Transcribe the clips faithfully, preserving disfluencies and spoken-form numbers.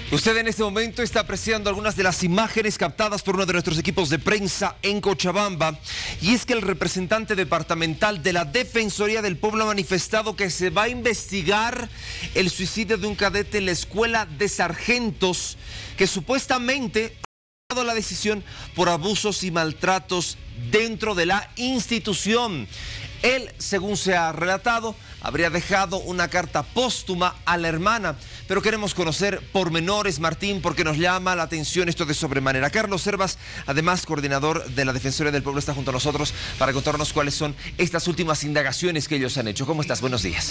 Usted en este momento está apreciando algunas de las imágenes captadas por uno de nuestros equipos de prensa en Cochabamba, y es que el representante departamental de la Defensoría del Pueblo ha manifestado que se va a investigar el suicidio de un cadete en la Escuela de Sargentos, que supuestamente ha tomado la decisión por abusos y maltratos dentro de la institución. Él, según se ha relatado, habría dejado una carta póstuma a la hermana, pero queremos conocer pormenores, Martín, porque nos llama la atención esto de sobremanera. Carlos Hervas, además coordinador de la Defensoría del Pueblo, está junto a nosotros para contarnos cuáles son estas últimas indagaciones que ellos han hecho. ¿Cómo estás? Buenos días.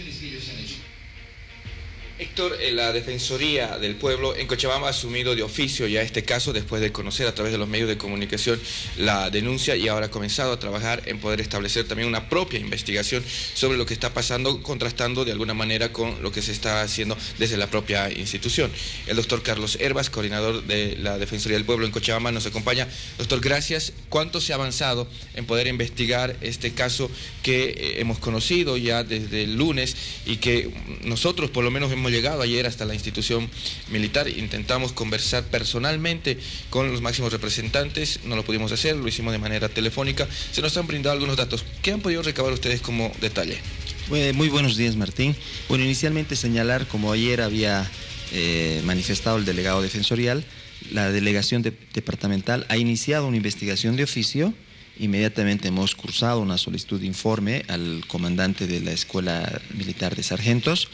Héctor, la Defensoría del Pueblo en Cochabamba ha asumido de oficio ya este caso después de conocer a través de los medios de comunicación la denuncia, y ahora ha comenzado a trabajar en poder establecer también una propia investigación sobre lo que está pasando, contrastando de alguna manera con lo que se está haciendo desde la propia institución. El doctor Carlos Hervas, coordinador de la Defensoría del Pueblo en Cochabamba, nos acompaña. Doctor, gracias. ¿Cuánto se ha avanzado en poder investigar este caso que eh, hemos conocido ya desde el lunes y que nosotros por lo menos hemos llegado ayer hasta la institución militar? Intentamos conversar personalmente con los máximos representantes, no lo pudimos hacer, lo hicimos de manera telefónica. Se nos han brindado algunos datos. ¿Qué han podido recabar ustedes como detalle? Muy buenos días, Martín. Bueno, inicialmente señalar, como ayer había eh, manifestado el delegado defensorial, la delegación de, departamental ha iniciado una investigación de oficio. Inmediatamente hemos cursado una solicitud de informe al comandante de la Escuela Militar de Sargentos.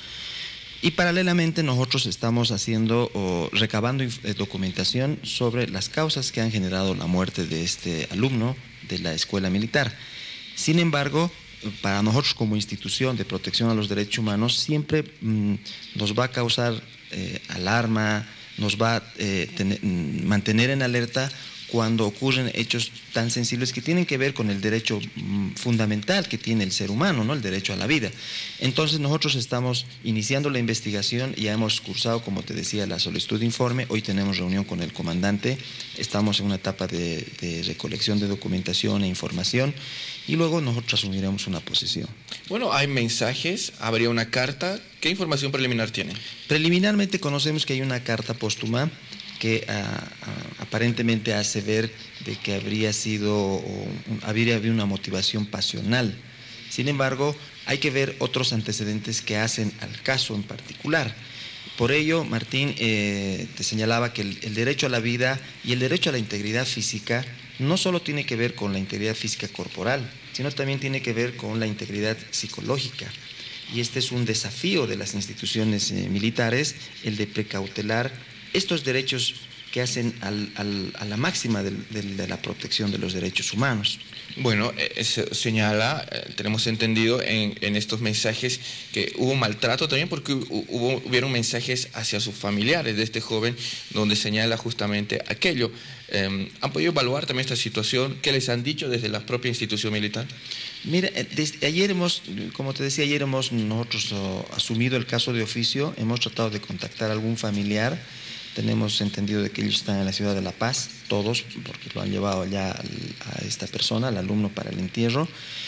Y paralelamente nosotros estamos haciendo o recabando documentación sobre las causas que han generado la muerte de este alumno de la escuela militar. Sin embargo, para nosotros como institución de protección a los derechos humanos siempre mmm, nos va a causar eh, alarma, nos va a eh, tener, mantener en alerta cuando ocurren hechos tan sensibles que tienen que ver con el derecho mmm, fundamental que tiene el ser humano, ¿no? El derecho a la vida. Entonces nosotros estamos iniciando la investigación, ya hemos cursado, como te decía, la solicitud de informe. Hoy tenemos reunión con el comandante, estamos en una etapa de, de recolección de documentación e información, y luego nosotros asumiremos una posición. Bueno, hay mensajes, habría una carta. ¿Qué información preliminar tiene? Preliminarmente conocemos que hay una carta póstuma que a, a, aparentemente hace ver de que habría sido, o, habría habido una motivación pasional. Sin embargo, hay que ver otros antecedentes que hacen al caso en particular. Por ello, Martín, eh, te señalaba que el, el derecho a la vida y el derecho a la integridad física no solo tiene que ver con la integridad física corporal, sino también tiene que ver con la integridad psicológica. Y este es un desafío de las instituciones eh, militares, el de precautelar estos derechos que hacen al, al, a la máxima del, del, de la protección de los derechos humanos. Bueno, eh, se señala, eh, tenemos entendido en, en estos mensajes que hubo maltrato también, porque hubo, hubieron mensajes hacia sus familiares de este joven donde señala justamente aquello. Eh, ¿Han podido evaluar también esta situación? ¿Qué les han dicho desde la propia institución militar? Mira, desde ayer hemos, como te decía, ayer hemos nosotros oh, asumido el caso de oficio, hemos tratado de contactar a algún familiar. Tenemos entendido de que ellos están en la ciudad de La Paz, todos, porque lo han llevado allá a esta persona, al alumno, para el entierro.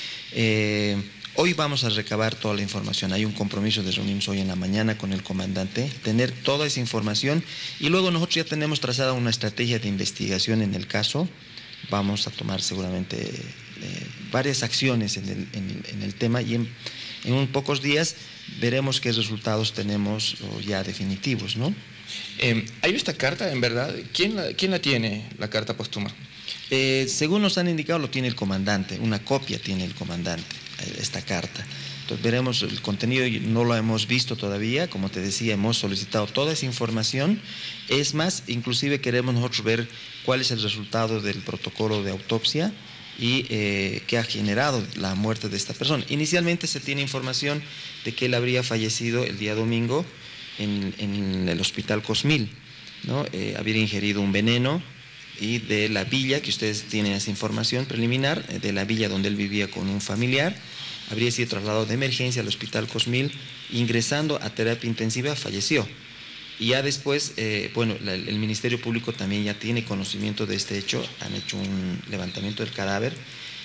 Eh, hoy vamos a recabar toda la información. Hay un compromiso de reunirnos hoy en la mañana con el comandante, tener toda esa información, y luego nosotros ya tenemos trazada una estrategia de investigación en el caso. Vamos a tomar seguramente eh, varias acciones en el, en, en el tema, y en, en unos pocos días veremos qué resultados tenemos ya definitivos, ¿no? Eh, ¿Hay esta carta, en verdad? ¿Quién la, quién la tiene, la carta póstuma? Eh, según nos han indicado, lo tiene el comandante, una copia tiene el comandante, esta carta. Entonces veremos el contenido, no lo hemos visto todavía, como te decía, hemos solicitado toda esa información. Es más, inclusive queremos nosotros ver cuál es el resultado del protocolo de autopsia y eh, qué ha generado la muerte de esta persona. Inicialmente se tiene información de que él habría fallecido el día domingo En, en el hospital Cosmil, ¿no? Eh, había ingerido un veneno, y de la villa, que ustedes tienen esa información preliminar, de la villa donde él vivía con un familiar, habría sido trasladado de emergencia al hospital Cosmil, ingresando a terapia intensiva, falleció. Y ya después, eh, bueno, la, el Ministerio Público también ya tiene conocimiento de este hecho, han hecho un levantamiento del cadáver.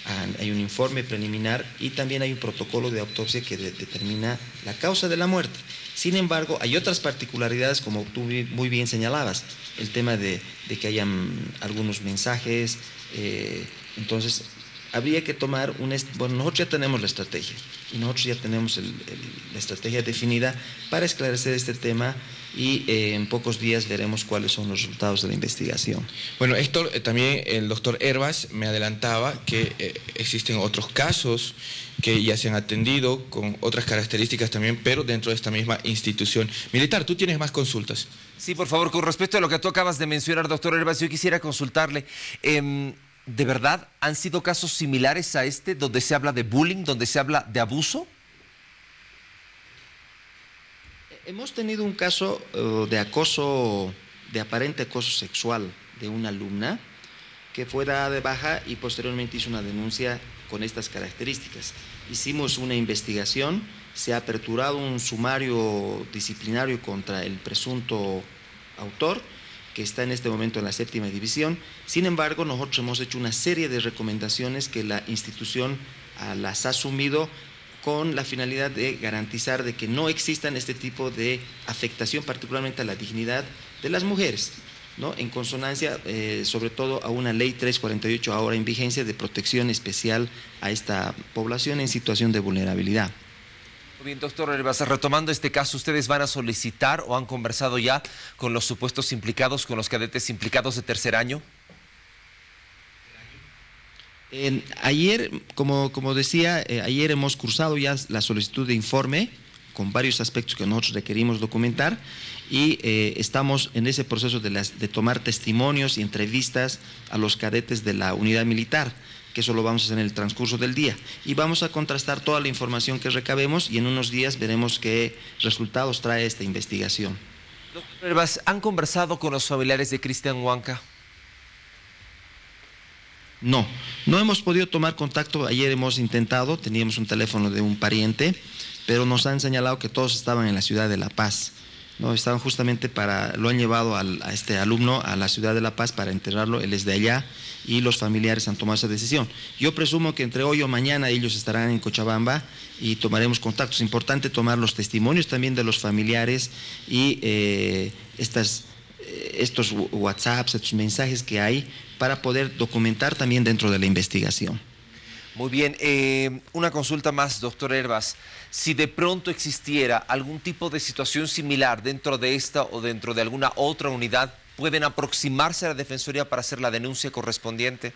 hay un informe preliminar y también hay un protocolo de autopsia que de, determina la causa de la muerte. Sin embargo, hay otras particularidades, como tú muy bien señalabas, el tema de, de que hayan algunos mensajes, eh, entonces habría que tomar un... Bueno, nosotros ya tenemos la estrategia y nosotros ya tenemos el, el, la estrategia definida para esclarecer este tema y eh, en pocos días veremos cuáles son los resultados de la investigación. Bueno, esto eh, también el doctor Herbas me adelantaba que eh, existen otros casos que ya se han atendido con otras características también, pero dentro de esta misma institución militar. ¿Tú tienes más consultas? Sí, por favor, con respecto a lo que tú acabas de mencionar, doctor Herbas, yo quisiera consultarle... Eh, ¿De verdad han sido casos similares a este, donde se habla de bullying, donde se habla de abuso? Hemos tenido un caso uh, de acoso, de aparente acoso sexual de una alumna que fue dada de baja y posteriormente hizo una denuncia con estas características. Hicimos una investigación, se ha aperturado un sumario disciplinario contra el presunto autor, que está en este momento en la séptima división. Sin embargo, nosotros hemos hecho una serie de recomendaciones que la institución ah, las ha asumido con la finalidad de garantizar de que no existan este tipo de afectación, particularmente a la dignidad de las mujeres, ¿no? En consonancia, eh, sobre todo, a una ley trescientos cuarenta y ocho ahora en vigencia de protección especial a esta población en situación de vulnerabilidad. Muy bien, doctor Herbas, retomando este caso, ¿ustedes van a solicitar o han conversado ya con los supuestos implicados, con los cadetes implicados de tercer año? Eh, ayer, como, como decía, eh, ayer hemos cursado ya la solicitud de informe con varios aspectos que nosotros requerimos documentar y eh, estamos en ese proceso de, las, de tomar testimonios y entrevistas a los cadetes de la unidad militar, que eso lo vamos a hacer en el transcurso del día. Y vamos a contrastar toda la información que recabemos y en unos días veremos qué resultados trae esta investigación. Doctor Herbas, ¿han conversado con los familiares de Cristian Huanca? No, no hemos podido tomar contacto. Ayer hemos intentado, teníamos un teléfono de un pariente, pero nos han señalado que todos estaban en la ciudad de La Paz. No, estaban justamente para, lo han llevado al, a este alumno a la ciudad de La Paz para enterrarlo, él es de allá y los familiares han tomado esa decisión. Yo presumo que entre hoy o mañana ellos estarán en Cochabamba y tomaremos contacto. Es importante tomar los testimonios también de los familiares y eh, estas, eh, estos WhatsApps, estos mensajes que hay para poder documentar también dentro de la investigación. Muy bien, eh, una consulta más, doctor Herbas. Si de pronto existiera algún tipo de situación similar dentro de esta o dentro de alguna otra unidad, ¿pueden aproximarse a la Defensoría para hacer la denuncia correspondiente?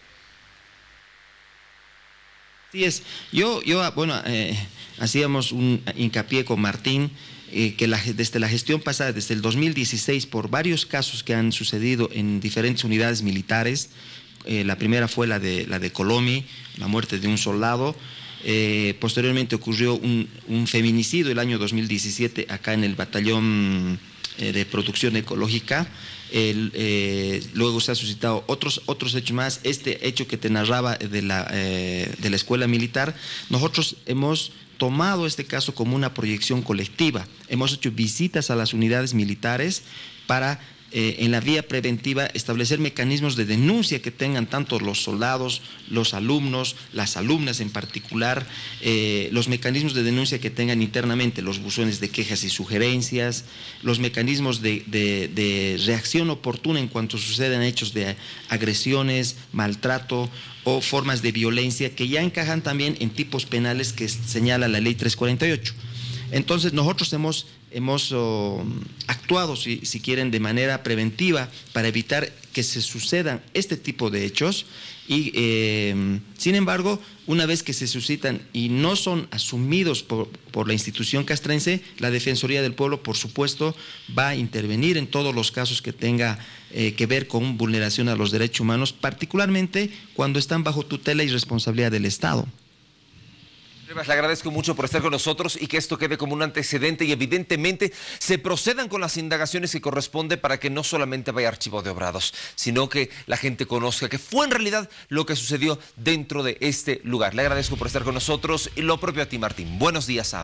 Sí es. Yo, yo bueno, eh, hacíamos un hincapié con Martín, eh, que la, desde la gestión pasada, desde el dos mil dieciséis, por varios casos que han sucedido en diferentes unidades militares. Eh, la primera fue la de, la de Colomi, la muerte de un soldado. Eh, posteriormente ocurrió un, un feminicidio el año dos mil diecisiete acá en el batallón eh, de producción ecológica. El, eh, luego se han suscitado otros, otros hechos más. Este hecho que te narraba de la, eh, de la escuela militar, nosotros hemos tomado este caso como una proyección colectiva. Hemos hecho visitas a las unidades militares para Eh, en la vía preventiva establecer mecanismos de denuncia que tengan tanto los soldados, los alumnos, las alumnas en particular, eh, los mecanismos de denuncia que tengan internamente, los buzones de quejas y sugerencias, los mecanismos de, de, de reacción oportuna en cuanto sucedan hechos de agresiones, maltrato o formas de violencia que ya encajan también en tipos penales que señala la ley trescientos cuarenta y ocho. Entonces nosotros hemos, hemos oh, actuado, si, si quieren, de manera preventiva para evitar que se sucedan este tipo de hechos y, eh, sin embargo, una vez que se suscitan y no son asumidos por, por la institución castrense, la Defensoría del Pueblo, por supuesto, va a intervenir en todos los casos que tenga eh, que ver con vulneración a los derechos humanos, particularmente cuando están bajo tutela y responsabilidad del Estado. Le agradezco mucho por estar con nosotros y que esto quede como un antecedente y evidentemente se procedan con las indagaciones que corresponde para que no solamente vaya archivo de obrados, sino que la gente conozca que fue en realidad lo que sucedió dentro de este lugar. Le agradezco por estar con nosotros y lo propio a ti, Martín. Buenos días. A